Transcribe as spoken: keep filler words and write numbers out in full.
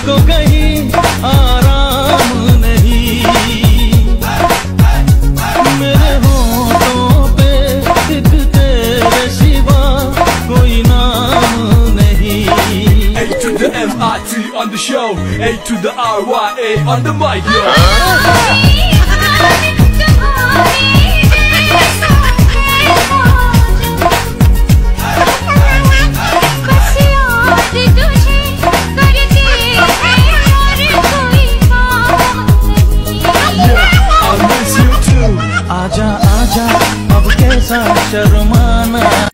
मुझको कहीं आराम नहीं। मेरे होठों पे एक तेरे सिवा कोई नाम नहीं। A to the M I T on the show, A to the R Y A on the mic, yo.